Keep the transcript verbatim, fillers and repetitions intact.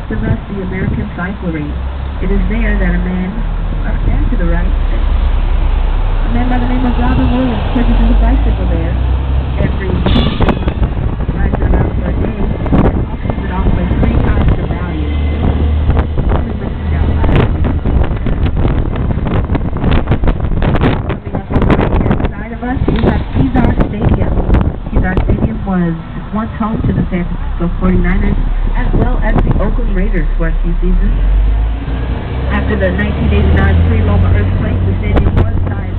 west of us, the American Cyclery. It is there that a man, uh, and to the right, a man by the name of Robin Williams purchases a bicycle there every Tuesday, rides it around for a day, and auctions it off for three times the value. Only listening out loud. Coming up on the right-hand side of us, we have Kezar Stadium. Kezar Stadium was once home to the San Francisco forty-niners, as well as the Oakland Raiders for a few seasons. After the nineteen eighty-nine pre-Loma earthquake, the stadium was tied